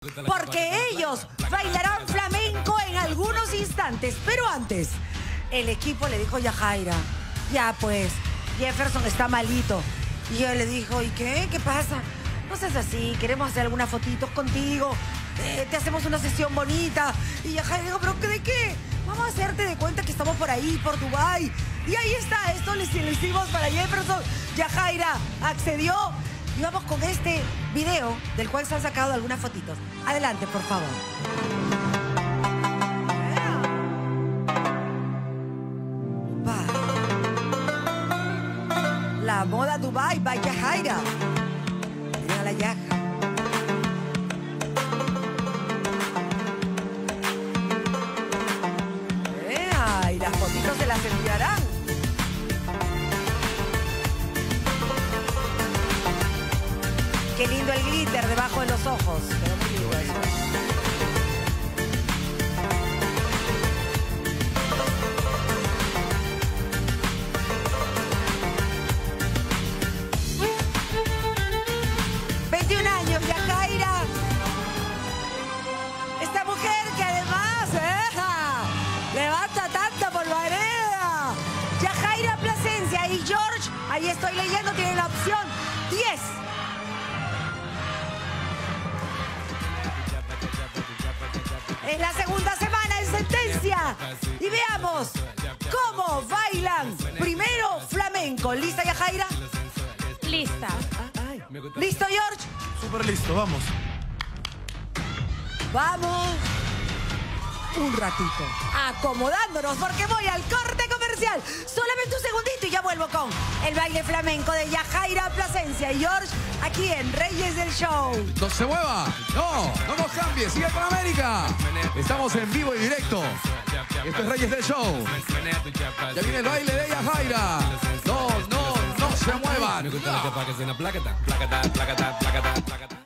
porque ellos bailarán flamenco en algunos instantes. Pero antes, el equipo le dijo a Yajaira, ya pues, Jefferson está malito. Y yo le dijo, ¿y qué? ¿Qué pasa? No seas así, queremos hacer algunas fotitos contigo, te hacemos una sesión bonita. Y Yajaira dijo, ¿pero de qué? Vamos a hacerte de cuenta que estamos por ahí, por Dubái. Y ahí está, esto lo hicimos para Jefferson. Yajaira accedió y vamos con este video del cual se han sacado algunas fotitos. Adelante, por favor. La moda Dubai by Yajaira. Miren a la Yaja. Y las fotitos se las enviarán. Qué lindo el glitter debajo de los ojos. Quedó muy lindo eso. Yajaira, esta mujer que además levanta tanta polvareda. Yajaira Plasencia y George, ahí estoy leyendo, tienen la opción 10. Es la segunda semana en Sentencia y veamos cómo bailan primero flamenco. ¿Lista, Yajaira? Lista. ¿Listo, George? Súper listo, vamos. Vamos. Un ratito. Acomodándonos porque voy al corte comercial. Solamente un segundito y ya vuelvo con el baile flamenco de Yajaira Plasencia y George aquí en Reyes del Show. ¡No se mueva! ¡No! ¡No nos cambie! ¡Sigue con América! Estamos en vivo y directo. Esto es Reyes del Show. Ya viene el baile de Yajaira. No se muevan.